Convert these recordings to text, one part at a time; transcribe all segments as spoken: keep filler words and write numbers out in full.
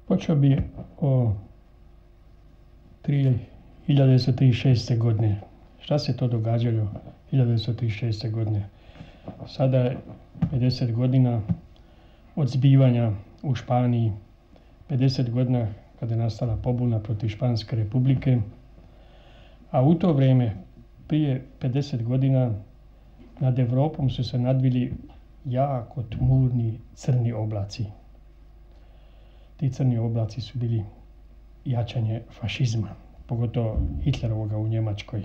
Počeo bi o hiljadu devetsto trideset šeste. godine. Šta se to događalo hiljadu devetsto trideset šeste. godine? Sada je pedeset godina od zbivanja u Španiji, pedeset godina kada je nastala pobuna protiv Španske republike, a u to vrijeme, prije pedeset godina, nad Evropom su se nadvili jako tmurni crni oblaci. Ti crni oblaci su bili jačanje fašizma, pogotovo Hitlerovoga u Njemačkoj.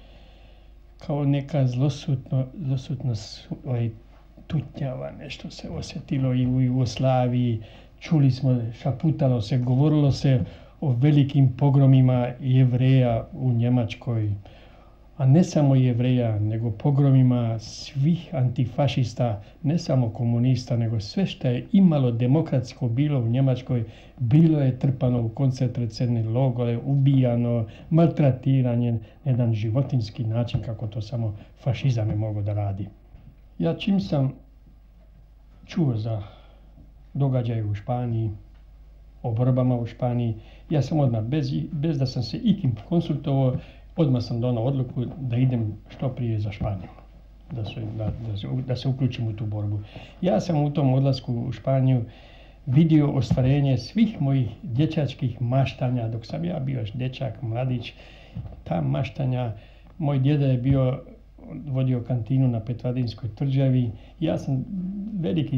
Kao neka zlosutno, zlosutno ovaj, tutnjava, nešto se osjetilo i u Jugoslaviji. Čuli smo, šaputalo se, govorilo se o velikim pogromima Jevreja u Njemačkoj. A ne samo Jevreja, nego pogromima svih antifašista, ne samo komunista, nego sve što je imalo demokratsko bilo u Njemačkoj, bilo je trpano u koncentracione logore, ubijano, maltretiranje na jedan životinjski način kako to samo fašizam je mogao da radi. Ja čim sam čuo za događaje u Španiji, o borbama u Španiji, ja sam odmah, bez, bez da sam se ikim konsultovao, odmah sam donao odluku da idem što prije za Španiju, da se, da, da, se, da se uključim u tu borbu. Ja sam u tom odlasku u Španiju vidio ostvarenje svih mojih dječačkih maštanja, dok sam ja bio još dječak, mladić. Ta maštanja, moj djeda je bio, vodio kantinu na Petvadinskoj tvrđavi. Ja sam veliki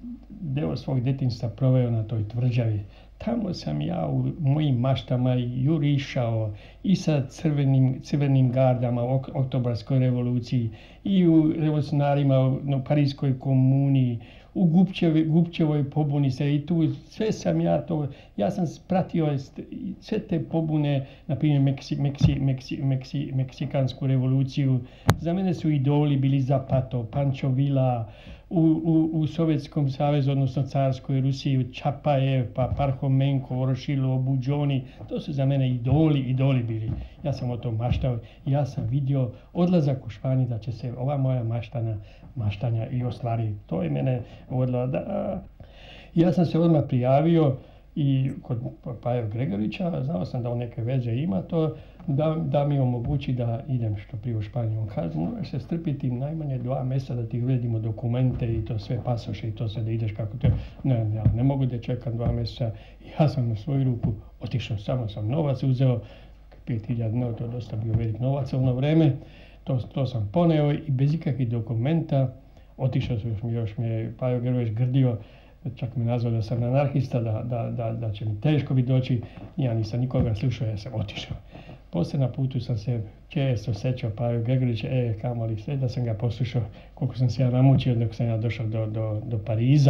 deo svog djetinjstva proveo na toj tvrđavi. Tamo sam ja u mojim maštama jurišao i sa crvenim, crvenim gardama u Oktobarskoj revoluciji, i u revolucionarima u Parijskoj komuni, u Gupčevoj, Gupčevoj pobuni se, i tu sve sam ja to, ja sam pratio sve te pobune, na primjer Meksi, Meksi, Meksi, Meksi, Meksikansku revoluciju. Za mene su idoli bili Zapato, Pancho Villa, u, u, u Sovjetskom savezu, odnosno Carskoj Rusiji, Čapajev, pa Parhomenko, Vorošilo, Buđoni. To su za mene idoli, idoli bili. Ja sam o tom maštao i ja sam vidio odlazak u Španiju da će se ova moja maštana, maštanja i ostvari. To je mene vodilo da... Ja sam se odmah prijavio i kod Paja Gregorića, znao sam da on neke veze ima to, da, da mi omogući da idem što prije u Španiju. On kaže, moraš se strpiti najmanje dva mjeseca da ti uredimo dokumente i to sve pasoše i to sve da ideš kako te... Ne, ja ne mogu da čekam dva mjeseca. Ja sam na svoju ruku otišao, samo sam novac uzeo, pet hiljada dnevno, to je dosta bio velik novac u ono vreme. To, to sam poneo i bez ikakvih dokumenta otišao sam, još mi, još mi je Pajo Gregorić grdio, čak me nazvao da sam anarhista, da, da, da, da će mi teško biti doći. Ja nisam nikoga slušao, ja sam otišao. Poslije na putu sam se često sećao Pajo Gregorića, e, kamoli sve da sam ga poslušao, koliko sam se ja namučio dok sam ja došao do, do, do Pariza.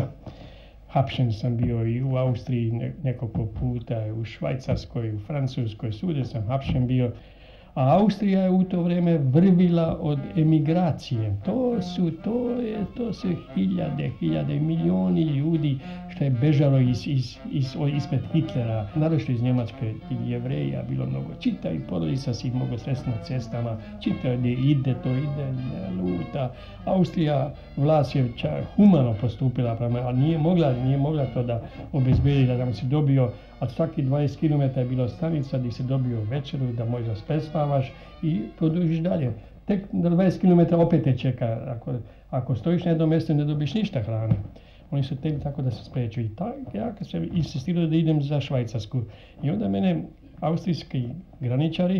Hapšen sam bio i u Austriji nekoliko puta, u Švajcarskoj, u Francuskoj, svugdje sam hapšen bio. A Austrija je u to vrijeme vrvila od emigracije. To su, to je, to su hiljade, hiljade, milijoni ljudi što je bežalo iz, iz, iz, ispred Hitlera. Naročito iz Njemačke i Jevreja bilo mnogo. Čita i porodica si ih mogo sresti na cestama. Čita gdje ide, to ide, luta. Austrija, vlast je čak humano postupila prema, ali nije mogla, nije mogla to da obezbedi, da nam si dobio, a svaki dvadeset kilometara je bilo stanica gdje si dobio večeru, da možda prespavaš i produžiš dalje. Tek na dvadeset kilometara opet te čeka. Ako, ako stojiš na jednom mjestu ne dobiš ništa hrane. Oni su tek tako da se spreću. I tak, ja kad sam insistirao da idem za Švajcarsku. I onda mene austrijski graničari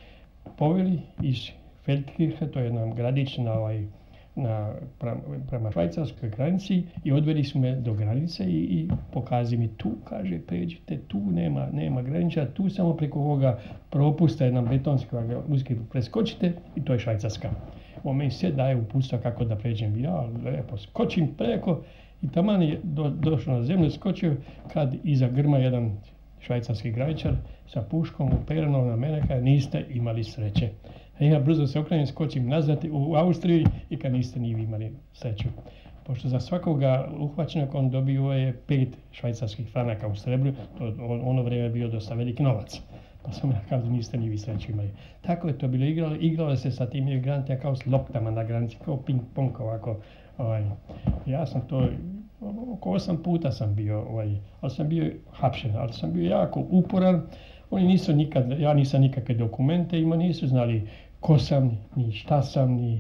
poveli iz Feldkirche, to je jedan gradić na ovaj, na, prema švajcarskoj granici, i odveli su me do granice i, i pokazali mi tu, kaže, pređite, tu nema, nema graniča, tu samo preko ovoga propusta jedan betonski uski preskočite i to je Švajcarska. On meni sve daje uputstva kako da pređem. Ja lepo skočim preko i taman je do, došao na zemlju, skočio kad iza grma jedan švajcarski graničar sa puškom upereno na mene, kad niste imali sreće. A ja brzo se okrenem, skočim nazad u Austriji i kad niste ni vi imali sreću. Pošto za svakoga uhvaćenog on dobio je pet švajcarskih franaka u srebru, to ono vrijeme bio dosta veliki novac. Pa sam ja kazao, niste ni vi sreću imali. Tako je to bilo, igralo, igralo se sa tim migrantima kao s loptama na granici, kao ping-pong ovako. Ovaj. Ja sam to oko osam puta sam bio, ovaj, ali sam bio hapšen, ali sam bio jako uporan. Oni nisu nikad, ja nisam nikakve dokumente imao, nisu znali ko sam, ni šta sam, ni...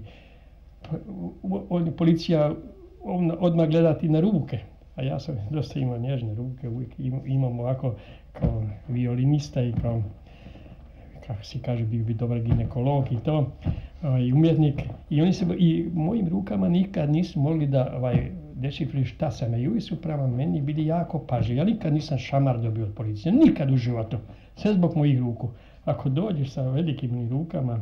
Oni, policija odmah gledati na ruke, a ja sam dosta imao nježne ruke, uvijek imam ovako kao violinista i kao, kako se kaže, bio bi dobar ginekolog i to, i umjetnik. I oni se, i mojim rukama nikad nisu mogli da ovaj, dešifruju šta sam, i uvijek su prema meni bili jako pažljivi. Ja nikad nisam šamar dobio od policije, nikad u životu, sve zbog mojih ruku. Ako dođeš sa velikim rukama,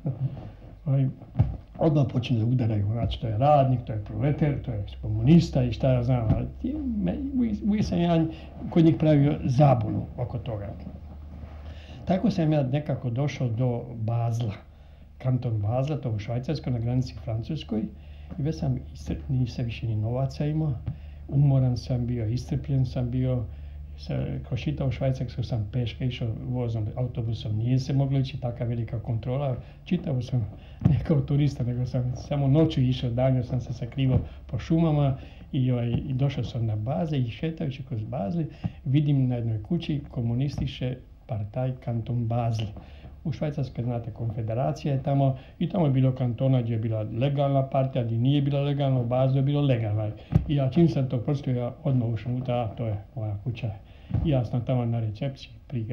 ovaj, odmah počne da udaraju, znači to je radnik, to je proletar, to je komunista i šta ja znam, ali uvijek sam ja kod njih pravio zabunu oko toga. Tako sam ja nekako došao do Bazla, kanton Bazla, to u Švajcarskoj, na granici Francuskoj, i već sam, nisam više ni novaca imao, umoran sam bio, iscrpljen sam bio, kroz čitavu Švajcarsku sam peške išao vozom, autobusom, nije se moglo ići, taka velika kontrola, čitavo sam ne kao turista, nego sam samo noću išao, danju sam se sakrivao po šumama i, ovaj, i došao sam na baze i šetajući kroz Bazli vidim na jednoj kući komunistiše partaj kanton Bazl. U Švajcarskoj, znate, konfederacija je tamo i tamo je bilo kantona gdje je bila legalna partija, gdje nije bila legalna, u Bazlu je bilo legalna. I ja čim sam to prstio, ja odmah ušao unutra, a to je moja kuća. I ja sam tamo na recepciji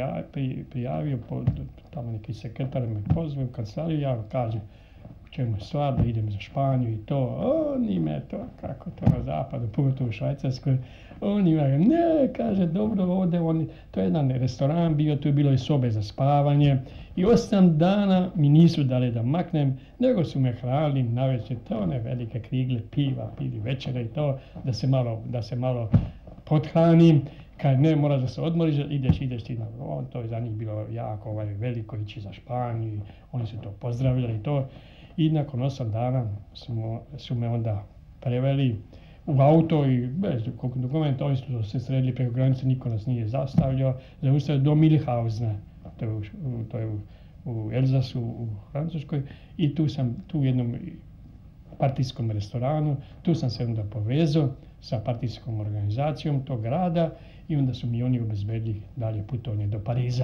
prijavio, tamo neki sekretar me pozvao u kancelariju, ja kažem u čemu je stvar, da idem za Španiju i to. Oni me to, kako to na zapadu, pogotovo u Švajcarskoj, oni me, ne, kaže, dobro, ovdje, oni, to je jedan restoran bio, tu je bilo i sobe za spavanje i osam dana mi nisu dali da maknem, nego su me hranili navečer, to one velike krigle piva, pili večere i to, da se malo, da se malo pothranim. Kad ne, moraš da se odmoriš, ideš, ideš ti na on, to je za njih bilo jako ovaj, veliko ići za Španiju, oni su to pozdravljali i to. I nakon osam dana smo, su me onda preveli u auto i bez dokumenta, oni su se sredili preko granice, niko nas nije zastavljao, zaustavio do Milhausena, to je u, to je u, u Elzasu, u Francuskoj, i tu sam, tu u jednom partijskom restoranu, tu sam se onda povezao sa partijskom organizacijom tog grada i onda su mi oni obezbedili dalje putovanje do Pariza.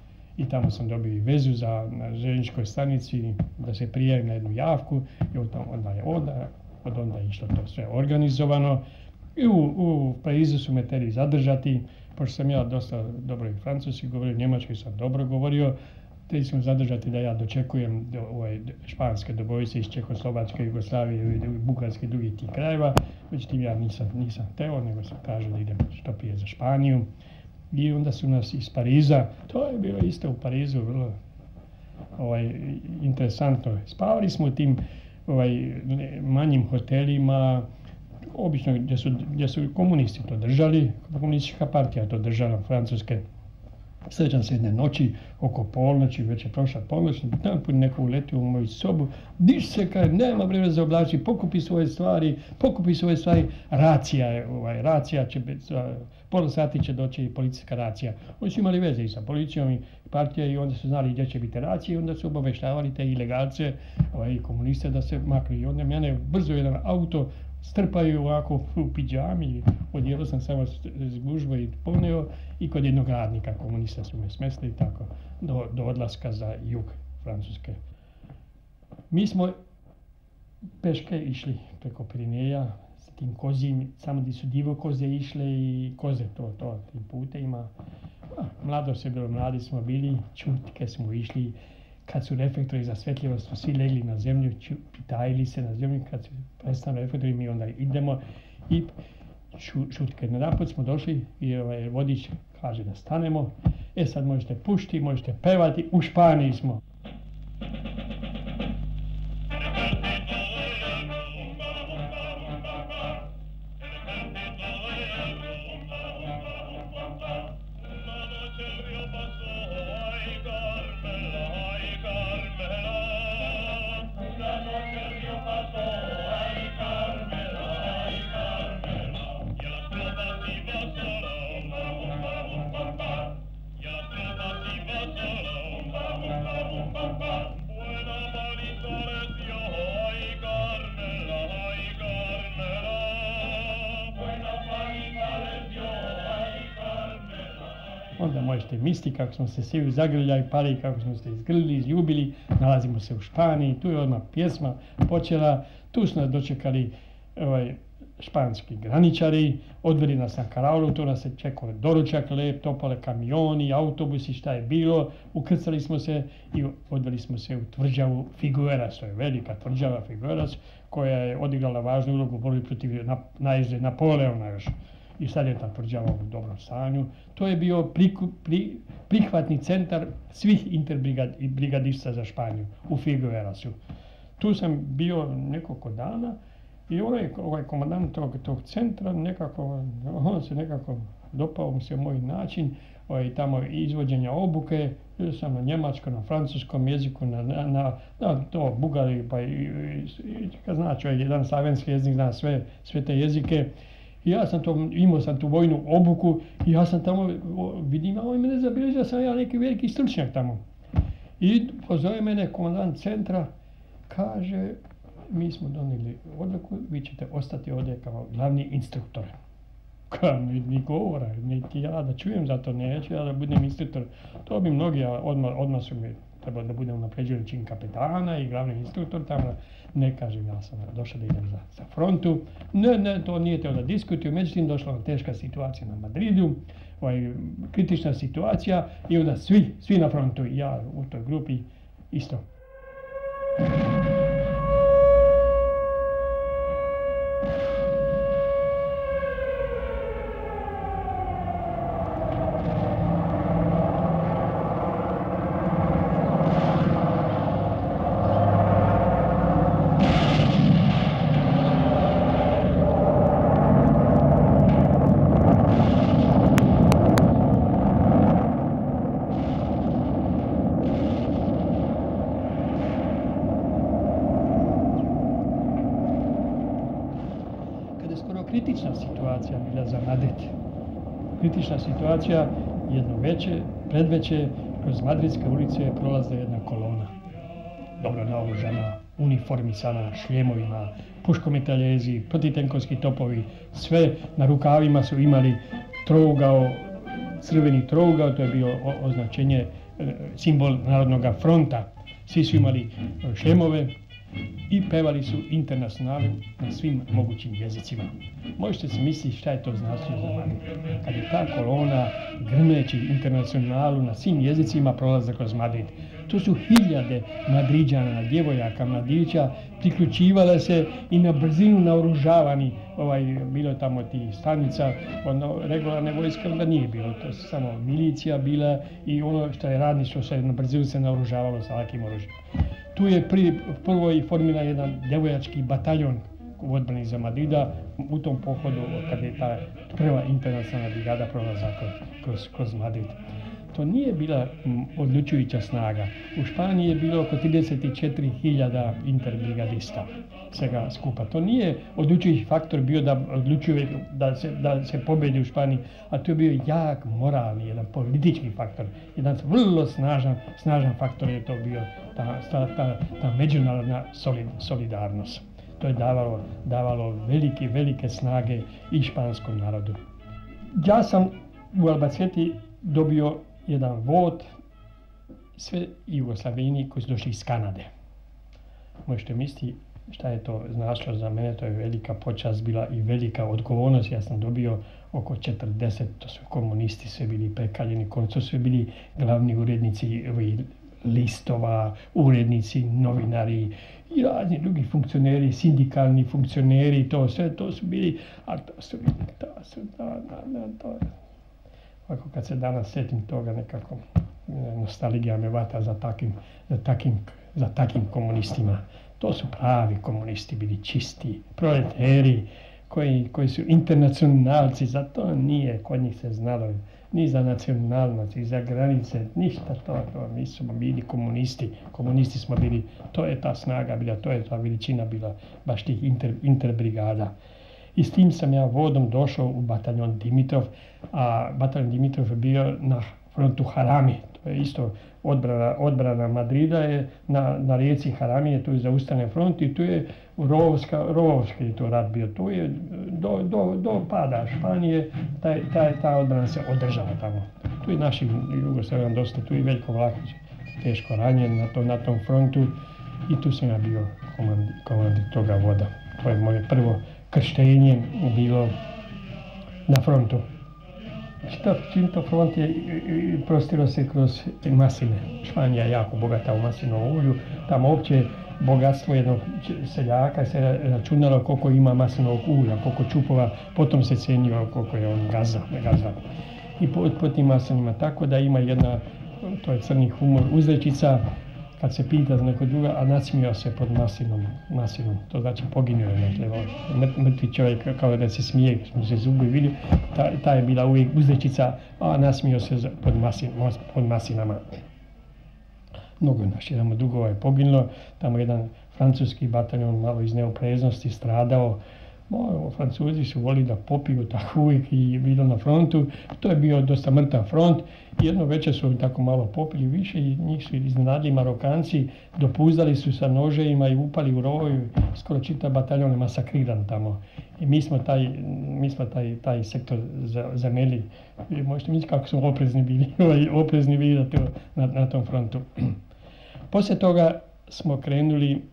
I tamo sam dobio vezu za, na željezničkoj stanici da se prijavim na jednu javku i od onda je onda, od onda je išlo to sve organizovano. I u, u Parizu su me teli zadržati, pošto sam ja dosta dobro i francuski govorio, njemački sam dobro govorio, teli smo zadržati da ja dočekujem do, ovaj, španske dobojice iz Čehoslovačke, Jugoslavije i Bugarske i drugih tih krajeva. Međutim, ja nisam, nisam teo, nego sam tražio da idem što prije za Španiju. I onda su nas iz Pariza, to je bilo isto u Parizu, vrlo ovaj, interesantno. Spavali smo u tim ovaj, manjim hotelima, obično gdje su, gdje su komunisti to držali, komunistička partija to držala, francuske. Sjećam se jedne noći, oko polnoći, već je prošla polnoć, napun neko uletio u moju sobu, diš se kaj, nema vremena za oblači, pokupi svoje stvari, pokupi svoje stvari, racija je, ovaj, racija će biti, pola sati će doći policijska racija. Oni su imali veze i sa policijom i partija i onda su znali gdje će biti racija i onda su obaveštavali te ilegalce, ovaj, komuniste da se makli. I onda mene brzo jedan auto strpaju ovako u pidžami, odijelo sam samo z gužbe i poneo i kod jednog radnika komunista su me smestili tako do, do odlaska za jug Francuske. Mi smo peške išli preko Pirineja s tim kozim, samo gdje su divo koze išle i koze to, to tim putevima. Mlado se bilo, mladi smo bili, čutke smo išli. Kad su reflektori za svjetljivost, su svi legli na zemlju, pitajili se na zemlju, kad su prestanu reflektori, mi onda idemo i šutke. Nadanput smo došli i ovaj, vodič kaže da stanemo, e sad možete pušti, možete pevati, u Španiji smo. onda možete misliti kako smo se svi zagrljali, pali, kako smo se izgrlili, izljubili, nalazimo se u Španiji, tu je odmah pjesma počela, tu su nas dočekali ovaj, španski graničari, odveli nas na karaulu, tu nas je čekao doručak, lep, topale kamioni, autobusi, šta je bilo, ukrcali smo se i odveli smo se u tvrđavu Figueras, to je velika tvrđava Figueras, koja je odigrala važnu ulogu u borbi protiv najezde Napoleona još. I sad je ta tvrđava u dobrom stanju. To je bio priku, pri, prihvatni centar svih interbrigadista za Španiju u Figuerasu. Tu sam bio nekoliko dana i ovaj, ovaj komandant tog, tog centra nekako, on se nekako dopao mu se moj način ovaj, tamo izvođenja obuke. Bio sam na njemačkom, na francuskom jeziku, na, na, na, na to Bugari, pa i, i, i kad zna čovjek, jedan slavenski jezik zna sve, sve te jezike. I ja sam to, imao sam tu vojnu obuku i ja sam tamo, vidim, a on mene zabilježio da sam ja neki veliki stručnjak tamo. I pozove mene komandant centra, kaže, mi smo donijeli odluku, vi ćete ostati ovdje kao glavni instruktor. Kao, ni, ni govora, niti ja da čujem za to, neću ja da budem instruktor. To bi mnogi, odmah, odmah su mi trebali da budem napređen čin kapetana i glavni instruktor tamo. Ne kažem, ja sam došao da idem za, za frontu. Ne, ne, to nije teo da diskutuju. Međutim, došla je teška situacija na Madridu, ovaj, kritična situacija i onda svi, svi na frontu, ja u toj grupi isto. Kritična situacija bila za Madrid. Kritična situacija, jedno veče, predveče, kroz madridske ulice je prolazila jedna kolona. Dobro naoružana, uniformisana, šljemovima, puškometaljezi, protitenkovski topovi, sve na rukavima su imali trougao, crveni trougao, to je bio označenje, simbol Narodnog fronta. Svi su imali šljemove i pevali su Internacionalu na svim mogućim jezicima. Možete si misliti šta je to značilo za Madrid. Kad je ta kolona grmeći Internacionalu na svim jezicima prolazila kroz Madrid. To su hiljade Madriđana, djevojaka, mladića, priključivale se i na brzinu naoružavani. Ovaj, bilo je tamo ti stanica, ono, regularne vojske onda nije bilo, to je samo milicija bila i ono što je radništvo se na brzinu se naoružavalo sa lakim oružjem. Tu je pri, prvo i formiran jedan djevojački bataljon u odbrani za Madrida u tom pohodu kad je ta prva internacionalna brigada prolazila kroz, kroz Madrid. To nije bila m, odlučujuća snaga. U Španiji je bilo oko trideset četiri hiljade interbrigadista svega skupa. To nije odlučujući faktor bio da odlučuje da se, da se pobjedi u Španiji, a to je bio jak moralni, jedan politički faktor. Jedan vrlo snažan, snažan faktor je to bio ta, ta, ta, ta međunarodna solid, solidarnost. To je davalo, davalo velike, velike snage i španskom narodu. Ja sam u Albaceti dobio jedan vod, sve Jugoslaveni koji su došli iz Kanade. Možete misliti šta je to značilo za mene, to je velika počast bila i velika odgovornost. Ja sam dobio oko četrdeset, to su komunisti sve bili prekaljeni, koncu sve bili glavni urednici listova, urednici, novinari i razni drugi funkcioneri, sindikalni funkcioneri, to sve, to su bili, a to su bili, to su, da, da, da, to je. Ako kad se danas sjetim toga, nekako nostalgija me vata za takim, za takim, za takim komunistima. To su pravi komunisti, bili čisti, proleteri, koji, koji su internacionalci, za to nije kod njih se znalo, ni za nacionalnost, ni za granice, ništa to, to mi smo bili komunisti, komunisti smo bili, to je ta snaga bila, to je ta veličina bila, baš tih inter, interbrigada. I s tim sam ja vodom došao u bataljon Dimitrov, a bataljon Dimitrov je bio na frontu Harami. To je isto odbrana, odbrana Madrida je na, na rijeci Haramije, tu je zaustavljen front i tu je Rovovska, Rovovski to rat bio. Tu je do, do, do pada Španije taj, taj, ta odbrana se održava tamo. Tu je naši Jugoslavan dosta, tu je Veljko Vlahović teško ranjen na, to, na tom frontu i tu sam ja bio komandir, komandir toga voda. To je moje prvo krštenje bilo na frontu. Čitav čitav front je prostirao se kroz masline. Španija je jako bogata u maslinovom ulju. Tamo uopće bogatstvo jednog seljaka se računalo koliko ima maslinovog ulja, koliko čupova, potom se cijenio koliko je on gazda. gazda. I po, po tim maslinima, tako da ima jedna, to je crni humor, uzrečica, kad se pita za neko druga, a nasmijao se pod maslinom, maslinom. To znači poginuo je, dakle, mrtvi čovjek kao da se smije, smo se zubi vidi, ta, ta je bila uvijek uzrečica, a nasmijao se pod, maslin, pod maslinama. Mnogo naših tamo dugova je poginulo, tamo jedan francuski bataljon malo iz neopreznosti stradao. Mo, Francuzi su volili da popiju tako uvijek i bilo na frontu. To je bio dosta mrtav front. Jedno večer su tako malo popili više i njih su iznenadili Marokanci, dopuzdali su sa noževima i upali u rovoj, skoro čitav bataljon je masakriran tamo. I mi smo taj, mi smo taj, taj sektor zameli. Možete misliti kako smo oprezni bili, oprezni bili na, na tom frontu. Poslije toga smo krenuli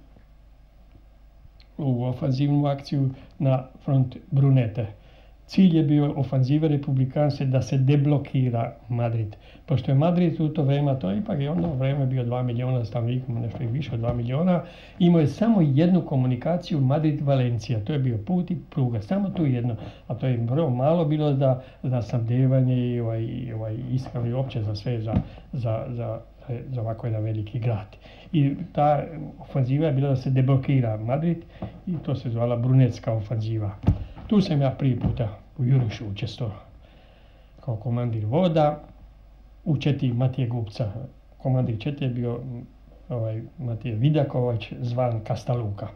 u ofanzivnu akciju na front Brunete. Cilj je bio ofanzive republikanske da se deblokira Madrid. Pošto je Madrid u to vrijeme, to ipak je ono vrijeme bio dva milijuna stanovnika, nešto i više od dva milijuna, imao je samo jednu komunikaciju Madrid-Valencija. To je bio put i pruga, samo tu jedno. A to je vrlo malo bilo za, za snabdevanje i ovaj, ovaj ishranu i opće za sve, za, za, za za ovako jedan veliki grad. I ta ofanziva je bila da se deblokira Madrid i to se zvala Brunetska ofanziva. Tu sam ja prvi puta u Jurišu učestvovao kao komandir voda, u četi Matije Gupca. Komandir čete je bio ovaj, Matije Vidakovac, zvan Kastaluka.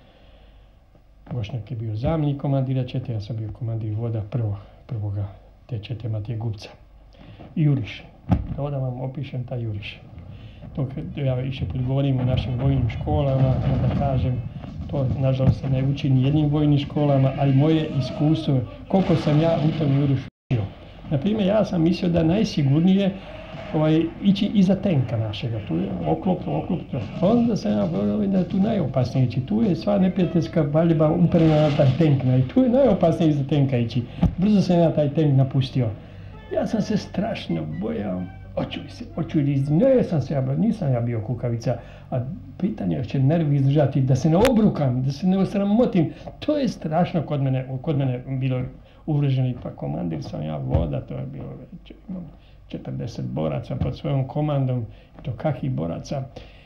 Bošnjak je bio zamjenik komandira čete, ja sam bio komandir voda prvo, prvoga te čete Matije Gupca. Juriš. Da vam opišem taj Juriš. To ja više put govorim o našim vojnim školama, da kažem, to nažalost se ne uči ni jednim vojnim školama, ali moje iskustvo, koliko sam ja u tom Jurišu bio. Naprimjer, ja sam mislio da najsigurnije ovaj, ići iza tenka našega, tu je oklop, oklop, onda sam ja govorio da je tu najopasnije ići, tu je sva neprijateljska paljba uperena na taj tenk, i tu je najopasnije iza tenka ići. Brzo sam ja taj tenk napustio. Ja sam se strašno bojao, očuj se, očuj li, ne sam se ja, nisam ja bio kukavica, a pitanje je će nervi izdržati, da se ne obrukam, da se ne osramotim, to je strašno kod mene, kod mene bilo uvreženi, pa komandir sam ja voda, to je bilo već, imam četrdeset boraca pod svojom komandom, to kakvih boraca.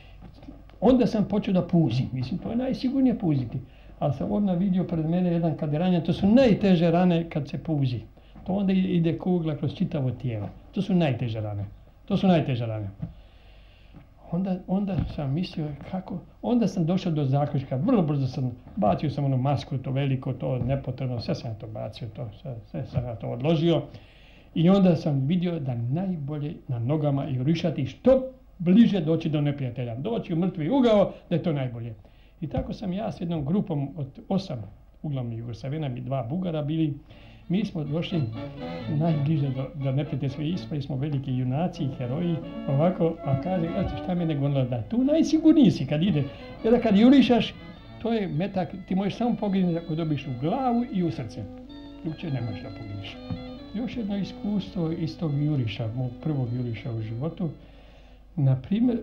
Onda sam počeo da puzim, mislim, to je najsigurnije puziti, ali sam odmah vidio pred mene jedan kad je ranjen, to su najteže rane kad se puzi. To onda ide kugla kroz čitavo tijelo. To su najteže rane. To su najteže rane. Onda, onda sam mislio kako, onda sam došao do zaključka, vrlo brzo sam, bacio sam ono masku, to veliko, to nepotrebno, sve sam ja to bacio, to, sve, sve sam ja to odložio. I onda sam vidio da najbolje na nogama jurišati što bliže doći do neprijatelja. Doći u mrtvi ugao, da je to najbolje. I tako sam ja s jednom grupom od osam, uglavnom Jugoslavena i dva Bugara bili. Mi smo došli najbliže do, do neprijateljske ispali, smo veliki junaci i heroji, ovako, a kaže, šta mene gonilo, da tu najsigurniji si kad ide, jer kad jurišaš, to je metak, ti možeš samo poginuti ako dobiš u glavu i u srce, drugčije ne možeš da poginiš. Još jedno iskustvo iz tog juriša, mog prvog juriša u životu, na primjer,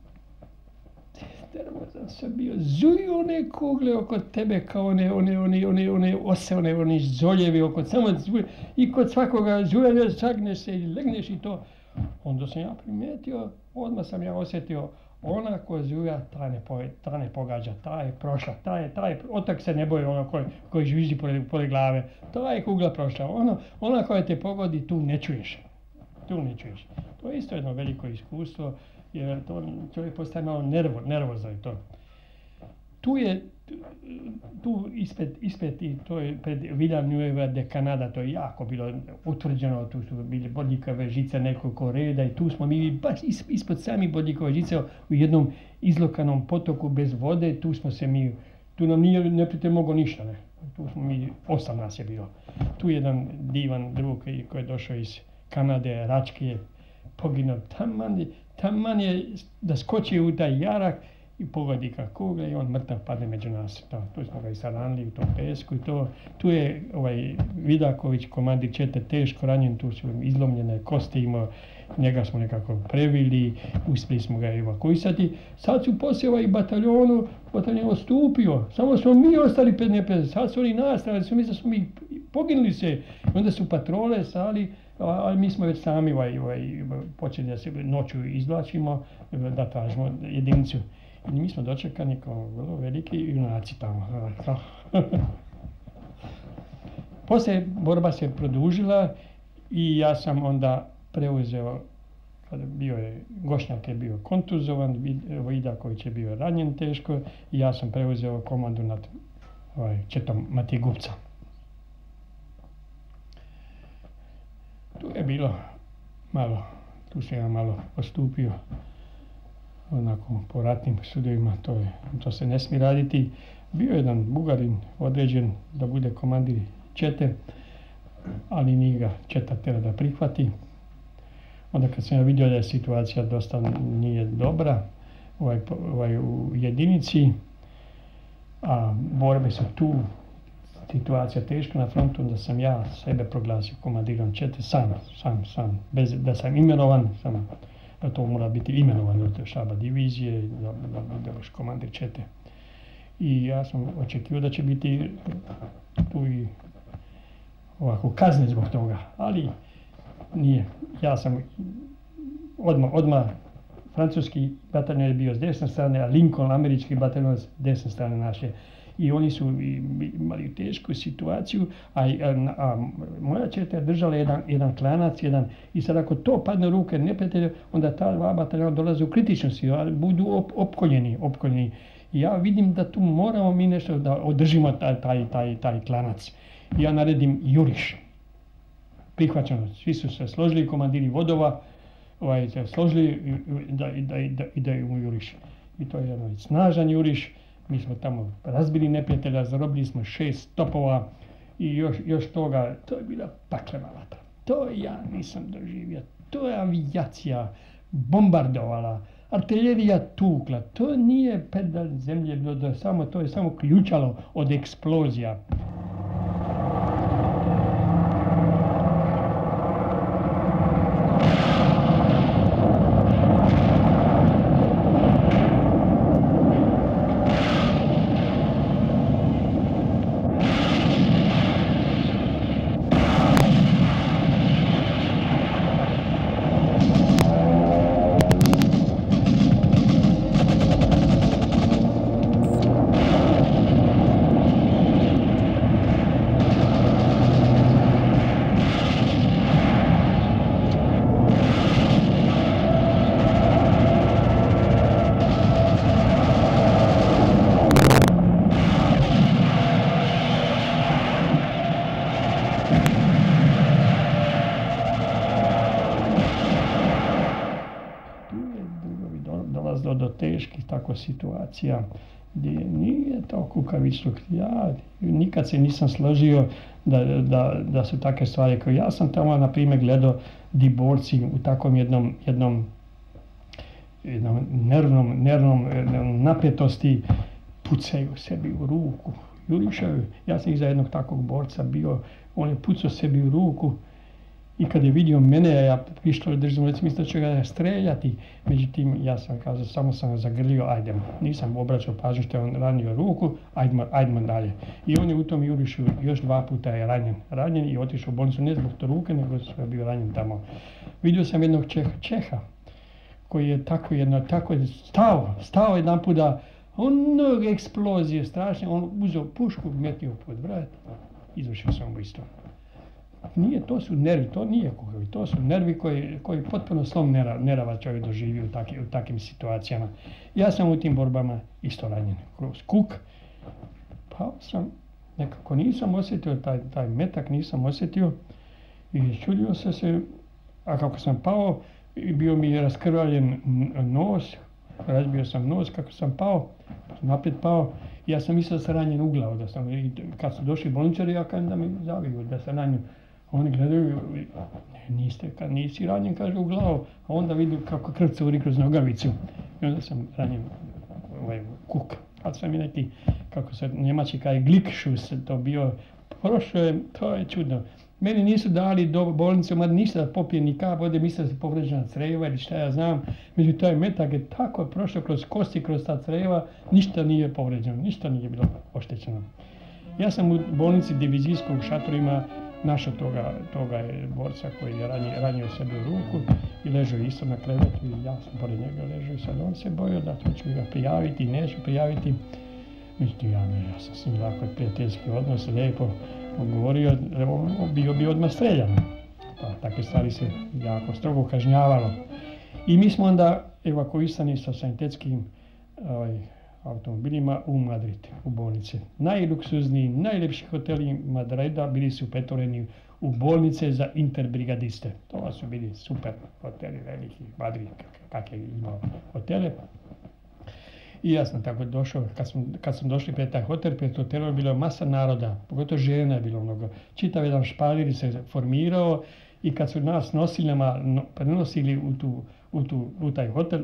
nervozan sam bio, zuju one kugle oko tebe kao one, one, one, one, one ose, one, one zoljevi oko, samo zuju, i kod svakoga zujanja sagneš se i legneš i to. Onda sam ja primijetio, odmah sam ja osjetio, ona ko zuja, ta ne, po, ta ne pogađa, ta je prošla, ta je, ta je, otak se ne boji ono koji, koji žviždi pored, pored glave, ta je kugla prošla, ono, ona koja te pogodi, tu ne čuješ, tu ne čuješ. To je isto jedno veliko iskustvo, jer to čovjek postaje malo nervo, nervozan i to. Tu je, tu ispred, ispred i to je pred Villanueva de Canada, to je jako bilo utvrđeno, tu su bili bodljikave žice nekoliko reda i tu smo mi baš ispod sami bodljikove žice u jednom izlokanom potoku bez vode, tu smo se mi, tu nam nije neprijatelj mogao ništa, ne. Tu smo mi, osam nas je bilo. Tu jedan divan drug koji je došao iz Kanade, Račke je poginuo, taman je, taman je da skoči u taj jarak i pogodi ka kugle i on mrtav padne među nas. To, tu smo ga i saranili u tom pesku i to. Tu je ovaj Vidaković, komandir čete, teško ranjen, tu su izlomljene kosti imao, njega smo nekako previli, uspjeli smo ga evakuisati. Sad su poslije ovaj bataljonu, bataljon ostupio, samo smo mi ostali pred neprijateljem, sad su oni nastavili, su mislili da smo mi poginuli se, i onda su patrole stali, ali mi smo već sami ovaj, ovaj, počeli da se noću izvlačimo, da tražimo jedinicu. I mi smo dočekani kao vrlo veliki junaci tamo. Poslije borba se produžila i ja sam onda preuzeo, kada bio je, Gošnjak je bio kontuzovan, Vidaković je bio ranjen teško i ja sam preuzeo komandu nad ovaj, četom Matigupca. Tu je bilo malo, tu se ja malo postupio onako po ratnim sudovima, to, je, to se ne smije raditi. Bio je jedan Bugarin određen da bude komandir čete, ali nije ga četa tera da prihvati. Onda kad sam ja vidio da je situacija dosta nije dobra ovaj, ovaj, u jedinici, a borbe su tu, situacija teška na frontu, onda sam ja sebe proglasio komandirom čete, sam, sam, sam, bez da sam imenovan, sam, da to mora biti imenovan od štaba divizije, da, da bude još komandir čete. I ja sam očekivao da će biti tu i ovako kazne zbog toga, ali nije. Ja sam odmah, odmah francuski bataljon je bio s desne strane, a Lincoln, američki bataljon s desne strane naše. I oni su imali tešku situaciju, a, a, a moja četa je držala jedan, jedan klanac, jedan, i sad ako to padne u ruke neprijatelja, onda ta dva bataljona dolaze u kritičnosti, budu op, opkoljeni, opkoljeni. I ja vidim da tu moramo mi nešto da održimo taj, taj, taj, taj klanac. I ja naredim juriš. Prihvaćeno, svi su se složili, komandiri vodova, ovaj, se složili da, da, da, da idaju u juriš. I to je jedan snažan juriš. Mi smo tamo razbili neprijatelja, zarobili smo šest topova i još, još toga, to je bila paklena vatra. To ja nisam doživio, to je avijacija bombardovala, artiljerija tukla, to nije pedal zemlje bilo, da samo, to je samo ključalo od eksplozija. Do teških tako situacija gdje nije to kukavičluk. Ja nikad se nisam složio da, da, da su takve stvari koje ja sam tamo na primjer gledao di borci u takvom jednom, jednom, jednom nervnom, nervnom napetosti pucaju sebi u ruku, jurišaju. Ja sam iza jednog takvog borca bio, on je pucao sebi u ruku. I kad je vidio mene, ja pištolj držim, recimo mislio da će ga streljati. Međutim, ja sam kazao, samo sam zagrlio, ajdemo. Nisam obraćao pažnju što je on ranio ruku, ajdemo, ajdemo dalje. I on je u tom jurišu još dva puta je ranjen. Ranjen i otišao u bolnicu, ne zbog to ruke, nego je bio ranjen tamo. Vidio sam jednog Čeha, Čeha koji je tako jedno, tako je stao, stao jedan put da onog eksplozije strašne, on uzeo pušku, metio pod vrat, izvršio sam ubojstvo. Nije, to su nervi, to nije kukavi, to su nervi koji, koji potpuno slom nerava, nerava čovjek doživi u, taki, u takvim situacijama. Ja sam u tim borbama isto ranjen kroz kuk pao sam, nekako nisam osjetio taj, taj metak, nisam osjetio i čudio sam se, a kako sam pao, bio mi je raskrvaljen nos, razbio sam nos kako sam pao, naprijed pao. Ja sam mislio da sam ranjen u glavu, da sam, kad su došli bolničari, ja kažem da mi zaviju, da sam ranjen. Oni gledaju, niste, kad nisi ranjen, kaže u glavu, a onda vidim kako krv curi kroz nogavicu. I onda sam ranjen ovaj, kuk. Ali sam i neki, kako se njemački kaže, glikšus, to bio, prošlo je, to je čudno. Meni nisu dali do bolnice, mada ništa da popijem ni kap vode, mislio da se povređena creva ili šta ja znam. Međutim, taj metak je tako prošao kroz kosti, kroz ta creva, ništa nije povređeno, ništa nije bilo oštećeno. Ja sam u bolnici divizijskog u šatorima našao toga, toga je borca koji je ranio, ranio sebe u ruku i ležao isto na krevetu i ja sam pored njega ležao i sad on se bojao da ću ga prijaviti i neću prijaviti. Međutim, ja, ne, ja sam s njim lako prijateljski odnos, lijepo govorio, on bio bi odmah streljan. Pa takve stvari se jako strogo kažnjavalo. I mi smo onda evakuisani sa sanitetskim ovaj, automobilima u Madrid, u bolnice. Najluksuzniji, najljepši hoteli Madrida bili su pretvoreni u bolnice za interbrigadiste. To su bili super hoteli, veliki, Madrid, kak je imao hotele. I ja sam tako došao, kad sam, kad sam došli pred taj hotel, pred hotelom je bilo masa naroda, pogotovo žena je bilo mnogo. Čitav jedan špalir se formirao i kad su nas nosiljama prenosili u, tu, u, tu, u taj hotel,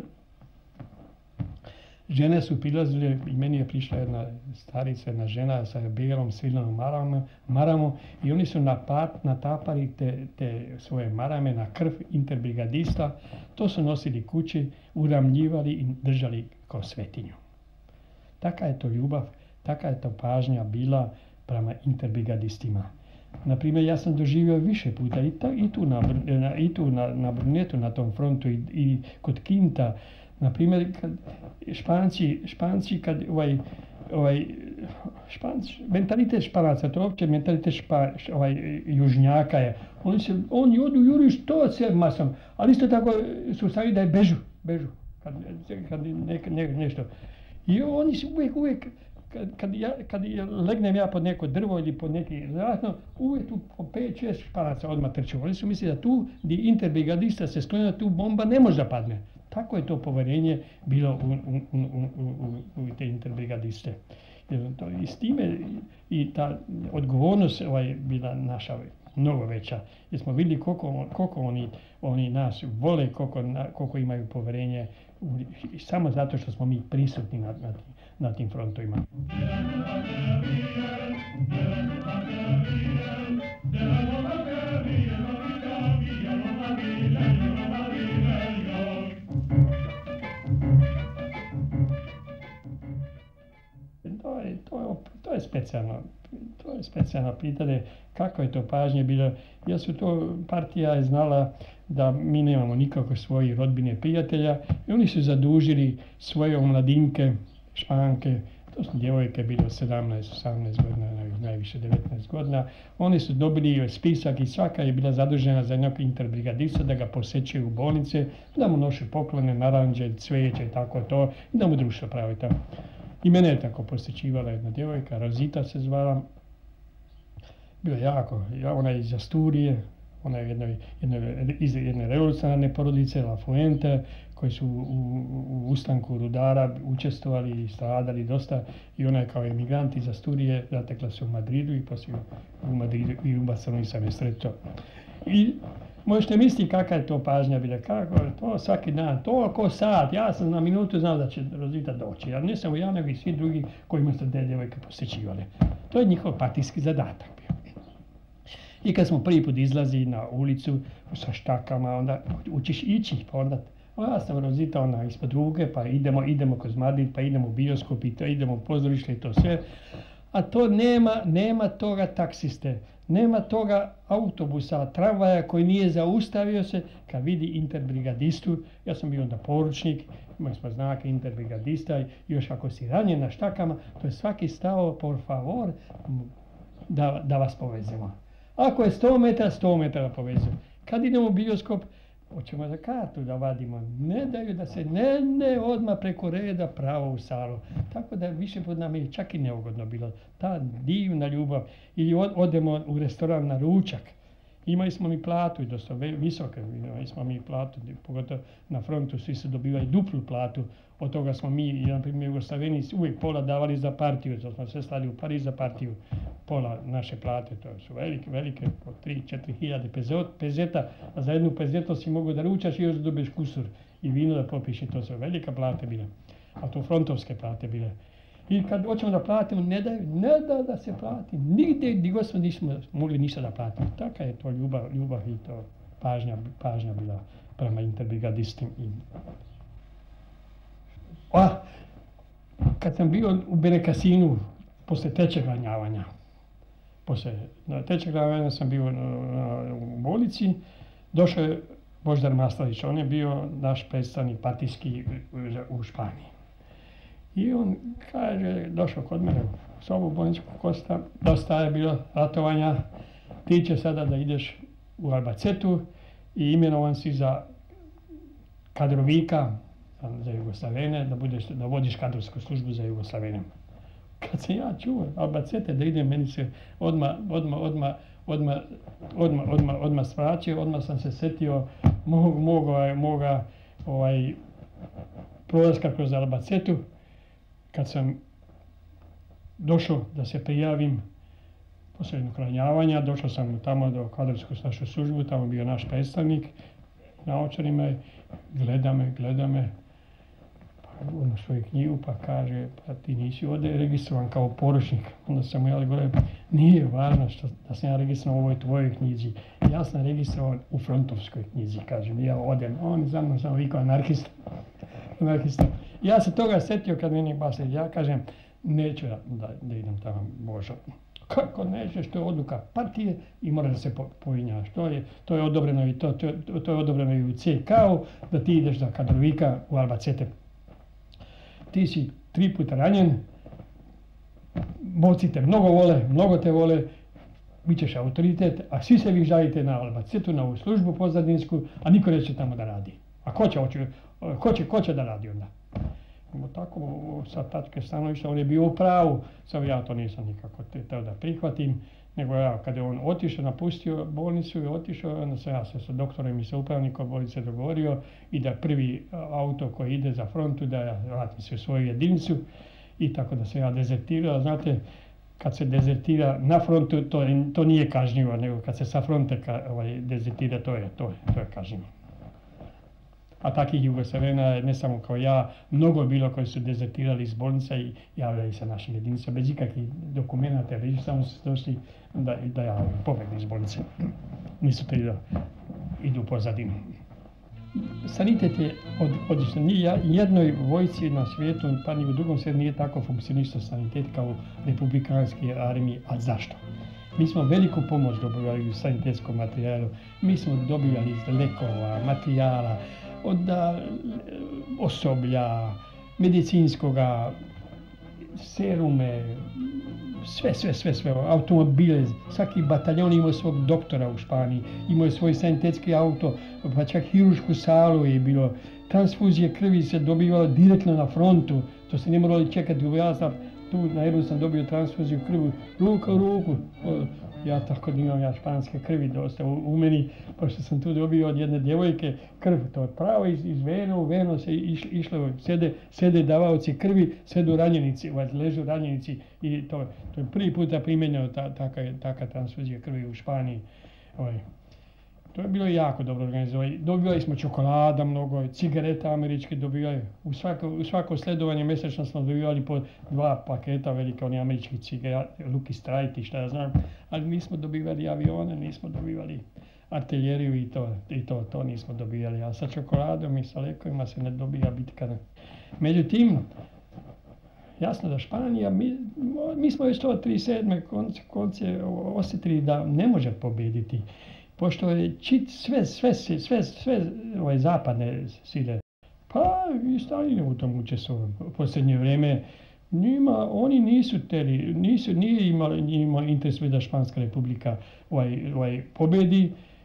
žene su prilazile i meni je prišla jedna starica, jedna žena sa bijelom svilnom maramom, maramom i oni su napat, natapali te, te svoje marame na krv interbrigadista. To su nosili kući, uramljivali i držali kao svetinju. Taka je to ljubav, taka je to pažnja bila prema interbrigadistima. Naprimjer, ja sam doživio više puta i, ta, i tu, na, i tu na, na Brunetu, na tom frontu i, i kod Kinta. Naprimjer, kad Španci, Španci kad ovaj, ovaj Španci, mentalitet Španaca, to je uopće mentalitet špa, ovaj, južnjaka je. Oni se, oni odu juri što se masom, ali isto tako su stavili da je bežu, bežu, kad, kad ne, ne, nešto. I oni su uvijek, uvijek, kad, kad, ja, kad legnem ja pod neko drvo ili pod neki zratno, uvijek tu po pet šest Španaca odmah trču. Oni su mislili da tu, gdje interbrigadista se sklonio, tu bomba ne može da padne. Tako je to povjerenje bilo u, u, u, u, u, u te interbrigadiste. I s time i ta odgovornost ovaj, bila naša mnogo veća. Jer smo vidjeli koliko, koliko oni, oni nas vole, koliko, koliko imaju povjerenje u, samo zato što smo mi prisutni na, na, na tim frontovima. To je, to je, to je specijalno, to je specijalno pitanje kako je to pažnje bilo. Ja su to, partija je znala da mi nemamo nikako svoje rodbine prijatelja i oni su zadužili svoje omladinke, Španke, to su djevojke bile sedamnaest osamnaest godina, najviše devetnaest godina. Oni su dobili spisak i svaka je bila zadužena za jednog interbrigadista da ga posjećuju u bolnice, da mu noše poklone, naranđe, cvijeće i tako to, i da mu društvo pravi tamo. I mene je tako posjećivala jedna djevojka, Rosita se zvala. Bilo jako, ona je iz Asturije, ona je jednoj, jednoj, iz jedne revolucionarne porodice, La Fuente, koji su u, u, u ustanku rudara učestvovali i stradali dosta. I ona je kao emigrant iz Asturije zatekla se u Madridu i poslije u Madridu i u Barceloni sam je sretao. I možete misliti kakva je to pažnja bila, kako to svaki dan, toliko sat, ja sam na minutu znao da će Rosita doći, ali ne samo ja, nego i svi drugi kojima su te djevojke posjećivali. To je njihov partijski zadatak bio. I kad smo prvi put izlazi na ulicu sa štakama, onda učiš ići, pa onda ja sam Rosita ona ispod ruke, pa idemo, idemo kroz Madrid, pa idemo u bioskop i to, idemo u pozorište i to sve. A to nema, nema toga taksiste, nema toga autobusa, tramvaja koji nije zaustavio se kad vidi interbrigadistu. Ja sam bio onda poručnik, imali smo znake interbrigadista i još ako si ranjen na štakama, to je svaki stao por favor da, da vas povezemo. Ako je sto metara, sto metara povezemo. Kad idemo u bioskop, hoćemo za kartu da vadimo, ne daju da se, ne, ne, odmah preko reda pravo u salu. Tako da više pod nama je čak i neugodno bilo. Ta divna ljubav. Ili odemo u restoran na ručak. Imali smo mi platu i dosta visoke, imali smo mi platu, pogotovo na frontu svi su dobivali duplu platu. Od toga smo mi, na primjer, Jugoslaveni uvijek pola davali za partiju, to smo sve slali u Pariz za partiju, pola naše plate, to su velike, velike, po tri četiri hiljade pezeta, a za jednu pezetu si mogu da ručaš i još da dobiješ kusur i vino da popiši, to su velika plate bile, a to frontovske plate bile. I kad hoćemo da platimo, ne daju, ne da da se plati, nigdje gdje god smo nismo mogli ništa da platimo. Taka je to ljubav, ljubav i to pažnja, pažnja bila prema interbrigadistim. I... A, kad sam bio u Benekasinu, posle tečeg ranjavanja, posle tečeg ranjavanja sam bio u bolnici, došao je Božidar Masladić, on je bio naš predstavnik partijski u Španiji. I on kaže, došao kod mene u sobu bolničku Kosta, dosta je bilo ratovanja, ti će sada da ideš u Albacetu i imenovan si za kadrovika za Jugoslavene, da, budeš, da vodiš kadrovsku službu za Jugoslavene. Kad sam ja čuo Albacete da idem, meni se odmah, odmah, odmah, odmah, odmah, odmah, odmah svraćao, odmah sam se setio mog, moga, moga ovaj, prolaska kroz Albacetu. Kad sam došao da se prijavim posle jednog ranjavanja, došao sam tamo do kadrovsku našu službu, tamo bio naš predstavnik, naočari me, gleda me, gleda me, pa ono svoju knjigu, pa kaže, pa ti nisi ovdje registrovan kao poručnik. Onda sam mu ja govorio, nije važno što, da sam ja registrovan u ovoj tvojoj knjizi, ja sam registrovan u frontovskoj knjizi, kažem, ja odem, on za mnom samo vikao anarhista, anarhista. Ja se toga setio kad meni Baslić, ja kažem, neću ja da, da idem tamo, Božo. Kako nećeš, to je odluka partije i mora da se po, povinjaš. To je, to je odobreno i to, to, to je odobreno i u C K-u, da ti ideš za kadrovika u Albacete. Ti si tri puta ranjen, borci te mnogo vole, mnogo te vole, bit ćeš autoritet, a svi se vi žalite na Albacetu, na ovu službu pozadinsku, a niko neće tamo da radi. A ko će, ko će, ko će da radi onda? Tako, sa tačke stanovišta, on je bio u pravu, samo ja to nisam nikako teo da prihvatim, nego ja, kad je on otišao, napustio bolnicu i otišao, onda sam ja se sa doktorom i sa upravnikom bolnice dogovorio i da prvi auto koji ide za frontu, da ja vratim se u svoju jedinicu i tako da sam ja dezertirao. Znate, kad se dezertira na frontu, to, to nije kažnjivo, nego kad se sa fronte ka, ovaj, dezertira, to je, to je, to je kažnjivo. A takih Jugoslavena, ne samo kao ja, mnogo je bilo koji su dezertirali iz bolnica i javljali se našim jedinicama bez ikakvih dokumenta, ali samo su došli da, da ja pobegli iz bolnice. Nisu te da idu u pozadinu. Sanitet je od, odlično. Nije jednoj vojci na svijetu, pa ni u drugom svijetu nije tako funkcionistao sanitet kao u republikanskoj armiji. A zašto? Mi smo veliku pomoć dobivali u sanitetskom materijalu. Mi smo dobivali iz lekova, materijala, od osoblja, medicinskoga, serume, sve, sve, sve, sve, automobile. Svaki bataljon imao svog doktora u Španiji, imao je svoj sanitetski auto, pa čak hirušku salu je bilo. Transfuzije krvi se dobivalo direktno na frontu, to se ne morali čekati. Ja sam tu na jednu sam dobio transfuziju krvi, ruka u ruku. Ja tako da imam ja španske krvi dosta u, u meni, pošto sam tu dobio od jedne djevojke krv, to pravo iz, iz venu u venu se iš, išlo, sede, sede davaoci krvi, sede u ranjenici, ležu u ranjenici i to, to je prvi puta primjenjeno ta, taka, taka transfuzija krvi u Španiji. Ovaj. To je bilo jako dobro organizovano. Dobivali smo čokolada mnogo, cigareta američke dobivali. U svako, u svako sledovanje mjesečno smo dobivali po dva paketa velike oni američki cigareta, Lucky Strike i šta ja znam. Ali nismo dobivali avione, nismo dobivali artiljeriju i to, i to, to nismo dobivali. A sa čokoladom i sa lekovima se ne dobija bitka. Međutim, jasno da Španija, mi, mi smo već to trideset sedme konce, konce osjetili da ne može pobjediti. Pošto je čit, sve, sve, sve, sve, sve ovaj, zapadne sile, pa i Stalin u tom učestvovao u posljednje vrijeme, njima, oni nisu teli, nisu, nije imali njima interes da Španska republika ovaj, ovaj, pobjedi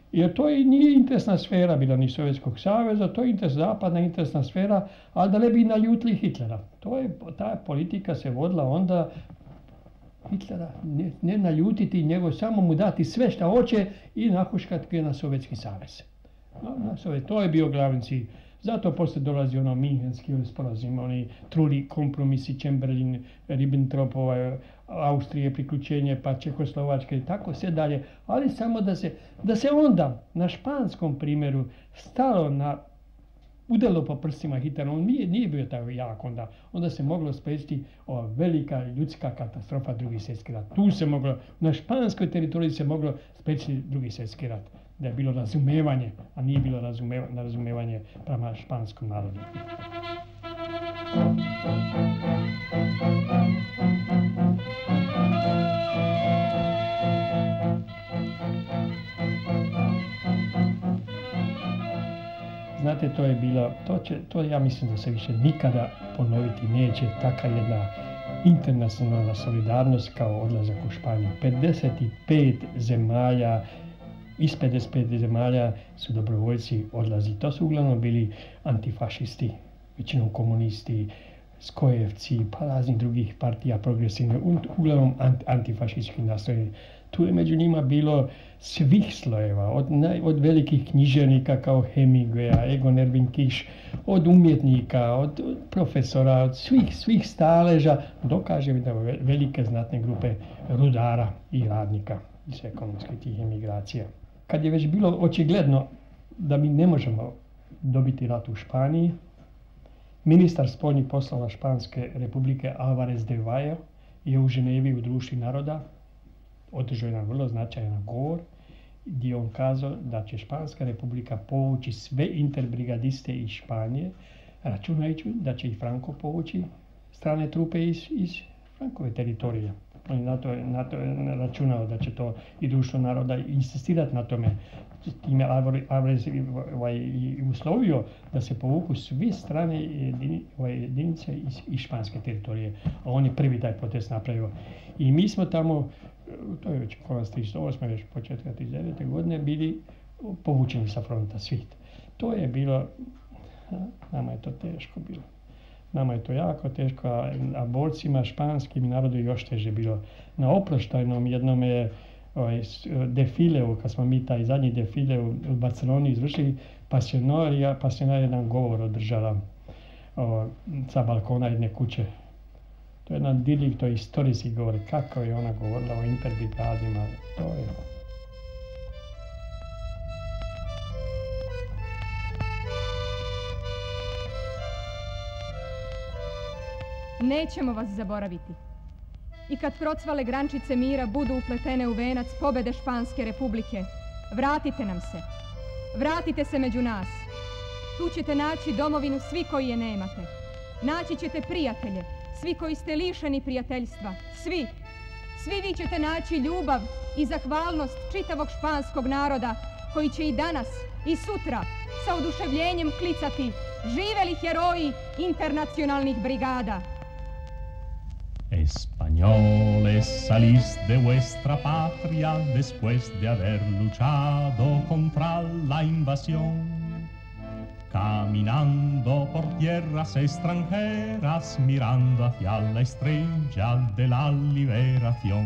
Jer to i nije interesna sfera bila ni Sovjetskog saveza, to je interes, zapadna interesna sfera, ali da ne bi naljutili Hitlera. To je, ta politika se vodila onda Hitlera, ne, ne naljutiti njegov, samo mu dati sve što hoće i nahuškati ga na Sovjetski savez. No, na Sovjet, to je bio glavni cilj. Zato poslije dolazi ono Minhenski sporazum, oni truli kompromisi, Chamberlain, Ribbentrop, ovaj, Austrije, priključenje, pa Čehoslovačke i tako sve dalje. Ali samo da se, da se onda na španskom primjeru stalo na udelo po prstima Hitlera, on nije, nije bio tako jak onda. Onda se moglo spriječiti ova velika ljudska katastrofa, drugi svjetski rat. Tu se moglo, na španskoj teritoriji se moglo spriječiti drugi svjetski rat. Da je bilo razumevanje, a nije bilo razumevanje, razumevanje prema španskom narodu. Znate, to je bilo, to, će, to ja mislim da se više nikada ponoviti neće, takva jedna internacionalna solidarnost kao odlazak u Španiju. pedeset pet zemalja, iz pedeset pet zemalja su dobrovoljci odlazili. To su uglavnom bili antifašisti, većinom komunisti, skojevci, pa raznih drugih partija progresivne, uglavnom antifašistički nastrojeni. Tu je među njima bilo svih slojeva, od, naj, od velikih književnika kao Hemingwaya, Egon Erwin Kiš, od umjetnika, od, od profesora, od svih, svih staleža, dokaže da velike znatne grupe rudara i radnika iz ekonomskih tih emigracija. Kad je već bilo očigledno da mi ne možemo dobiti rat u Španiji, ministar spoljnih poslova Španske republike Álvarez de Valle je u Ženevi u Društvu naroda održao jedan vrlo značajan govor gdje on kazao da će Španska republika povući sve interbrigadiste iz Španije, računajući da će i Franco povući strane trupe iz, iz Frankove teritorije. On je na to, na to računao da će to i Društvo naroda insistirati na tome. Time Álvarez i uslovio da se povuku svi strane jedinice iz, iz španske teritorije. A on je prvi taj protest napravio. I mi smo tamo, to je već konac trideset osme, već početka trideset devete godine, bili povučeni sa fronta svih. To je bilo, nama je to teško bilo. Nama je to jako teško, a, a borcima španskim narodu još teže bilo. Na oproštajnom jednom je ovaj, defileu, kad smo mi taj zadnji defile u, u Barceloni izvršili, pasionarija, pasionarija jedan govor održala o, sa balkona jedne kuće. To je jedan dirljiv, to je istorijski govor, kako je ona govorila o interbrigadima, to je... Nećemo vas zaboraviti. I kad procvale grančice mira budu upletene u venac pobjede Španske republike, vratite nam se. Vratite se među nas. Tu ćete naći domovinu svi koji je nemate. Naći ćete prijatelje, svi koji ste lišeni prijateljstva. Svi. Svi vi ćete naći ljubav i zahvalnost čitavog španskog naroda koji će i danas i sutra sa oduševljenjem klicati živeli heroji internacionalnih brigada. Españoles, salís de vuestra patria después de haber luchado contra la invasión. Caminando por tierras extranjeras, mirando hacia la estrella de la liberación.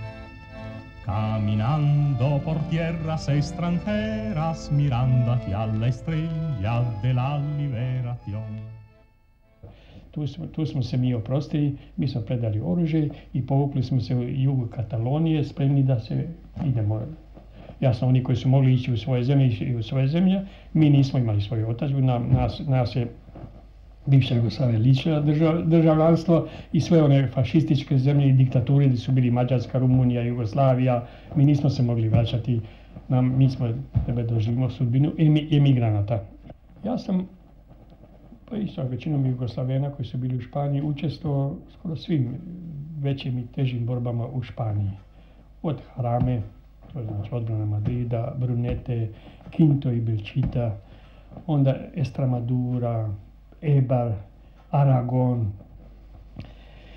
Caminando por tierras extranjeras, mirando hacia la estrella de la liberación. Tu smo, tu smo se mi oprostili, mi smo predali oružje i povukli smo se u jugu Katalonije, spremni da se idemo. Jasno, oni koji su mogli ići u svoje zemlje i u svoje zemlje, mi nismo imali svoju otadžbu, nas, nas je bivša Jugoslavija ličila držav, državljanstvo i sve one fašističke zemlje i diktature gdje su bili Mađarska, Rumunija, Jugoslavija, mi nismo se mogli vraćati, nam, mi smo tebe doživimo sudbinu emigranata. Ja sam pa isto većinom Jugoslavena koji su bili u Španiji učestvovao skoro svim većim i težim borbama u Španiji. Od Harame, to je znači odbrana Madrida, Brunete, Quinto i Belchita, onda Estramadura, Eibar, Aragon.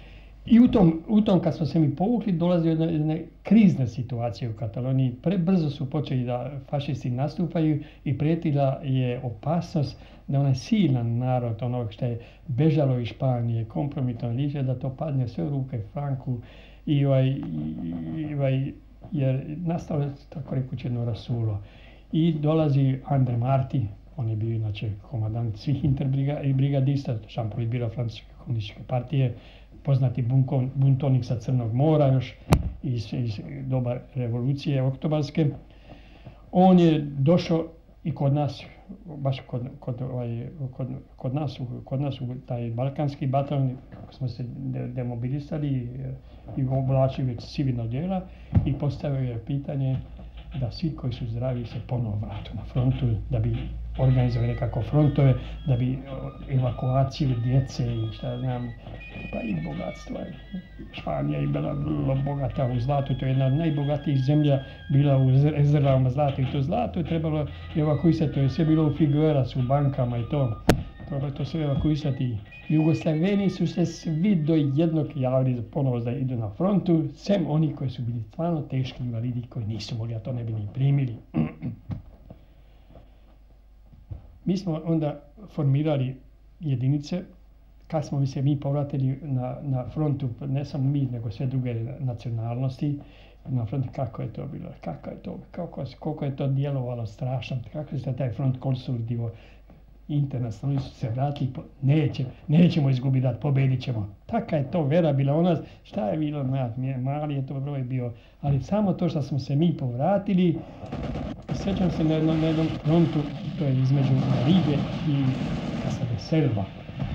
I u tom, u tom kad smo se mi povukli, dolazi jedna, jedna krizna situacija u Kataloniji. Prebrzo su počeli da fašisti nastupaju i prijetila je opasnost da onaj silan narod, onog što je bežalo iz Španije, kompromitom liže, da to padne sve u ruke Franku i ovaj, i, ovaj, jer nastalo tako rekući jedno rasulo. I dolazi Andre Marti, on je bio inače komandant svih interbrigadista, šampion bila Francuske komunističke partije, poznati bunkon, buntovnik sa Crnog mora još iz, iz doba revolucije oktobarske. On je došao i kod nas, baš kod, kod, ovaj, kod, kod, nas, kod nas u taj balkanski bataljon, smo se de, demobilisali i oblačili već civilno djela i postavio je pitanje da svi koji su zdravi se ponovo vratu na frontu, da bi organizovali nekako frontove, da bi evakuaciju djece i šta znam, pa i bogatstva. Španija je bila vrlo bogata u zlatu, to je jedna od najbogatijih zemlja bila u rezervama zlata i to zlato je trebalo evakuisati, to je sve bilo u Figueras, u bankama i to. Trebalo je to sve evakuisati. Jugoslaveni su se svi do jednog javili ponovo da idu na frontu, sem oni koji su bili stvarno teški invalidi koji nisu mogli, a to ne bi ni primili. Mi smo onda formirali jedinice, kad smo se mi povratili na, na frontu, ne samo mi, nego sve druge nacionalnosti, na frontu kako je to bilo, kako je to, kako, koliko je to djelovalo strašno, kako se taj front konsolidivo, internacionalno su se vratili, neće, nećemo izgubiti dat, pobedit ćemo. Taka je to vera bila u nas, šta je bilo, mali je to broj bio, ali samo to što smo se mi povratili, sjećam se na jednom, na jednom frontu, to je između Rige i Selva.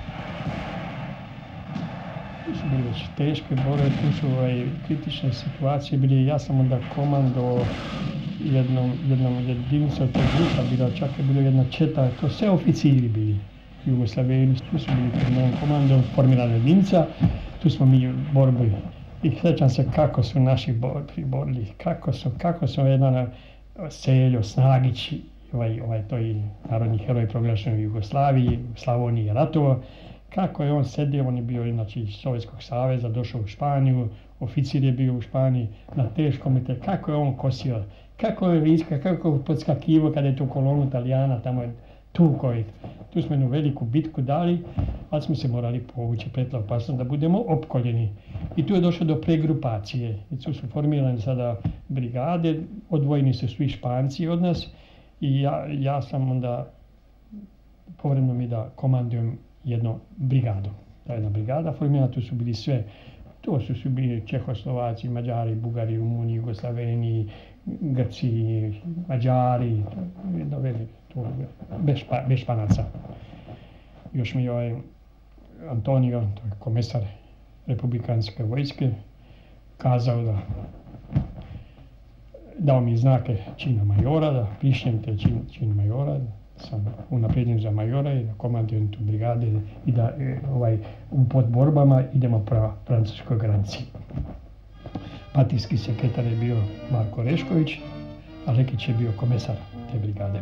Tu su bili već teške borbe, tu su ovaj, kritične situacije bili, ja sam onda komando jednom, jednom jedinicu od tog grupa bila, čak je bilo jedna četa, to sve oficiri bili, Jugoslaveni, tu su bili pod mojom komandom, formirana jedinica, tu smo mi borbi i sjećam se kako su naši borbi borili, kako su, kako su jedan Seljo, Snagić, ovaj, ovaj to i narodni heroj proglašen u Jugoslaviji, u Slavoniji je ratovao, kako je on sedio, on je bio inače iz Sovjetskog saveza, došao u Španiju, oficir je bio u Španiji na teškom, kako je on kosio, kako je viska, kako je podskakivao kada je tu kolonu Italijana, tamo je tukao ih. Tu smo jednu veliku bitku dali, ali smo se morali povući, pretila opasnost da budemo opkoljeni. I tu je došlo do pregrupacije. I tu su formirane sada brigade, odvojeni su svi Španci od nas i ja, ja sam onda povremeno mi da komandujem jednu brigadu. Ta jedna brigada formirana, tu su bili sve, to su, su bili Čehoslovaci, Mađari, Bugari, Rumuni, Jugoslaveni, Grci, Mađari, jedno veliko, to bez, špa, bez Španaca. Još mi je ovaj Antonio, to je komesar republikanske vojske, kazao da dao mi znake čina majora, da pišem te čin, čin majora, sam unapređen za majora i da komandujem tu brigade i da e, ovaj, u podborbama idemo prema francuskoj granici. Partijski sekretar je bio Marko Rešković, a Lekić je bio komesar te brigade.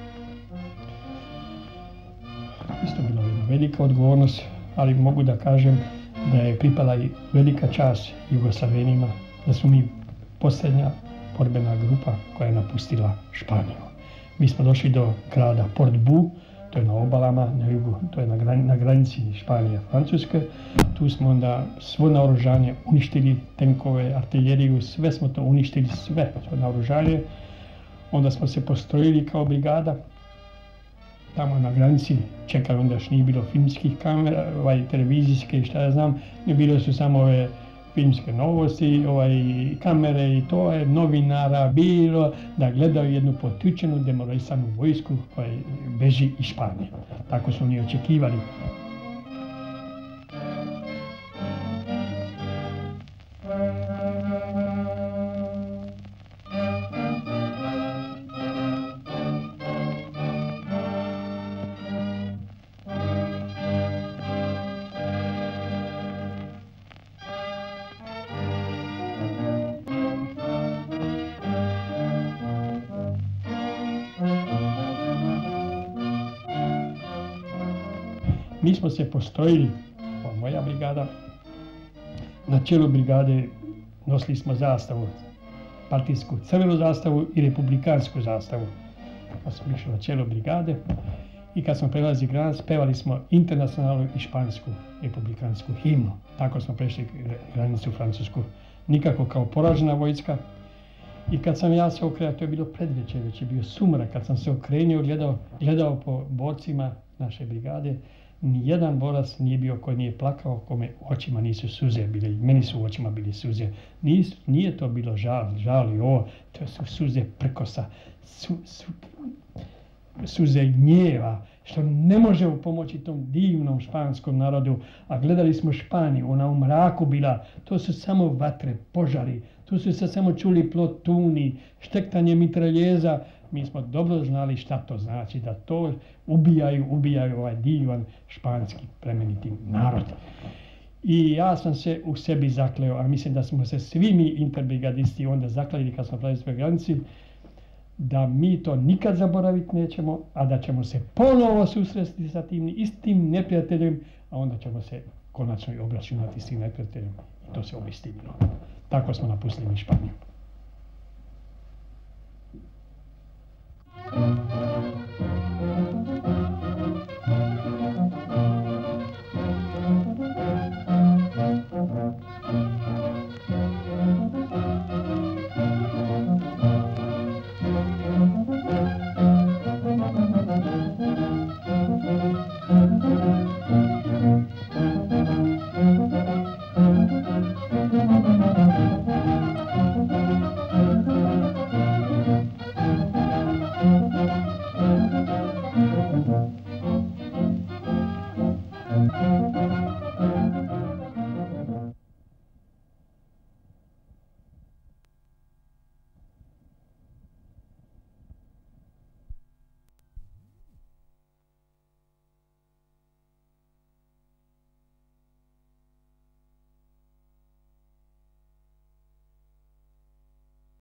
Isto bila jedna velika odgovornost, ali mogu da kažem da je pripala i velika čast Jugoslavenima, da su mi posljednja borbena grupa koja je napustila Španiju. Mi smo došli do grada Port-Bu, to je na obalama, na jugu, to je na, gran, na granici Španije i Francuske. Tu smo onda svo naoružanje uništili, tenkove, artiljeriju, sve smo to uništili, sve svo naoružanje. Onda smo se postrojili kao brigada. Tamo na granici čekali, onda još nije bilo filmskih kamera, ovaj, televizijske i šta ja znam, ne bilo su samo ove filmske novosti, ovaj, kamere i to je novinara bilo da gledaju jednu potučenu, demoralisanu vojsku koja beži iz Španije. Tako su oni očekivali. Mi smo se postrojili, moja brigada, Na čelu brigade nosili smo zastavu, partijsku crvenu zastavu i republikansku zastavu. Pa smo išli na čelo brigade i kad smo prelazili granicu, pevali smo internacionalnu i špansku republikansku himnu. Tako smo prešli granicu Francusku. Nikako kao poražena vojska. I kad sam ja se okrenuo, to je bilo predvečer, već je bio sumrak, kad sam se okrenuo, gledao, gledao po borcima naše brigade, nijedan borac nije bio koji nije plakao, kome u očima nisu suze bile, meni su u očima bili suze. Nis, nije to bilo žal, žal i ovo, to su suze prkosa, su, su, suze gnjeva, što ne može pomoći tom divnom španskom narodu. A gledali smo Španiju, ona u mraku bila, to su samo vatre, požari, tu su se samo čuli plotuni, štektanje mitraljeza. Mi smo dobro znali šta to znači, da to ubijaju, ubijaju ovaj divan španski plemeniti narod. I ja sam se u sebi zakleo, a mislim da smo se svi mi interbrigadisti onda zakleli kad smo prelazili preko granice, da mi to nikad zaboraviti nećemo, a da ćemo se ponovo susresti sa tim istim neprijateljem, a onda ćemo se konačno i obračunati s tim neprijateljem. I to se obistinilo. Tako smo napustili Španiju.